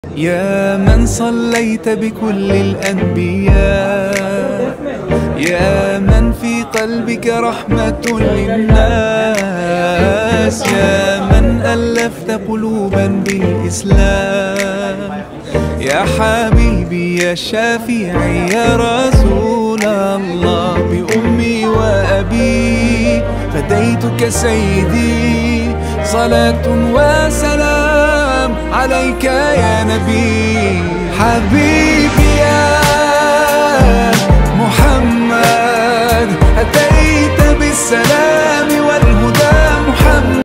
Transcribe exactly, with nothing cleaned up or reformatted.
يا من صليت بكل الأنبياء، يا من في قلبك رحمة للناس، يا من ألفت قلوبا بالإسلام، يا حبيبي يا شافعي يا رسول الله، بأمي وأبي فديتك سيدي، صلاة وسلام عليك يا نبي. حبيبي يا محمد أتيت بالسلام،